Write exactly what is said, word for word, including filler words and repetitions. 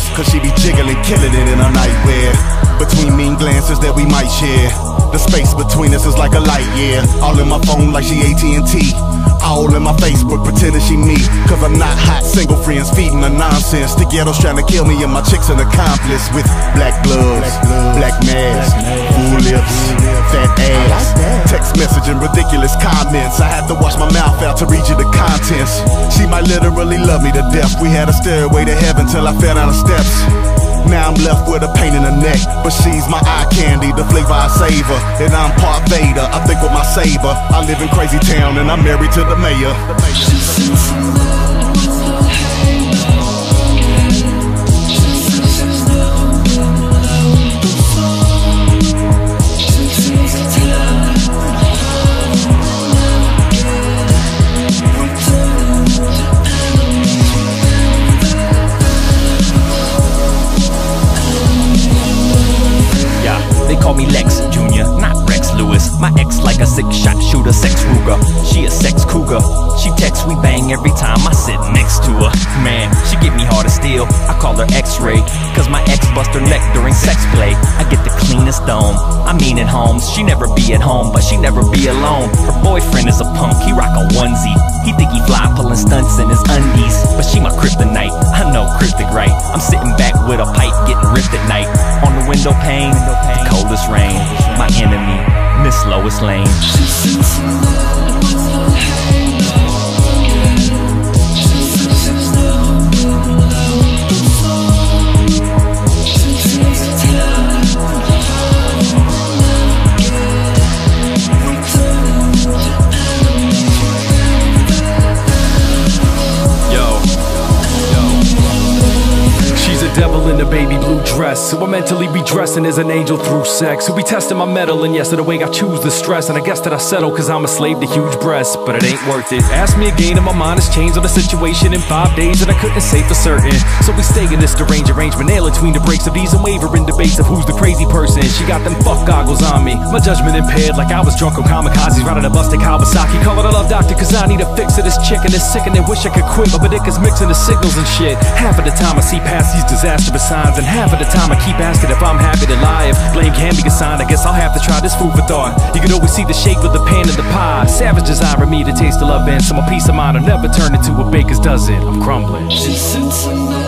nightmares, cause she be jiggling, killing it in her nightwear. Between mean glances that we might share, the space between us is like a light year. All in my phone like she A T and T, all in my Facebook pretending she me. Cause I'm not hot, single friends feeding her nonsense. The ghetto's trying to kill me and my chick's an accomplice. With black gloves, black mask, full lips, fat ass, text messaging ridiculous comments. I had to wash my mouth out to read you the contents. She might literally love me to death. We had a stairway to heaven till I fell down the steps. Now I'm left with a pain in the neck, but she's my eye candy, the flavor I savor. And I'm part Vader, I think with my saber. I live in crazy town and I'm married to the mayor. They call me Lex Junior, not Rex Lewis. My ex like a six-shot shooter, sex Ruger. She a sex cougar. She texts, we bang every time I sit next to her. Man, she get me hard to steal. I call her X-ray, cause my ex bust her neck during sex play. I get the cleanest dome, I mean at homes. She never be at home, but she never be alone. Her boyfriend is a punk, he rock a onesie. He think he fly pulling stunts in his undies, but she my kryptonite, I know cryptic right. I'm sitting back with a pipe getting ripped at night. On the window pane, the coldest rain. My enemy, Miss Lois Lane. Devil in a baby blue dress, who I mentally be dressing as an angel through sex. Who be testing my metal, and yes, of the way I choose the stress. And I guess that I settle cause I'm a slave to huge breasts, but it ain't worth it. Ask me again and my mind has changed on the situation in five days that I couldn't say for certain. So we stay in this deranged arrangement, nail between the breaks of these unwavering debates of who's the crazy person. She got them fuck goggles on me, my judgment impaired like I was drunk on kamikazes riding a busted Kawasaki. Call it a love doctor cause I need a fix of this chick, and it's sick and they wish I could quit, but my dick is mixing the signals and shit. Half of the time I see past these disastrous signs, and half of the time I keep asking if I'm happy to lie. If blame can be assigned, I guess I'll have to try this food for thought. You can always see the shape of the pan in the pie. Savage desiring me to taste the love in, so my peace of mind will never turn into a baker's dozen. I'm crumbling.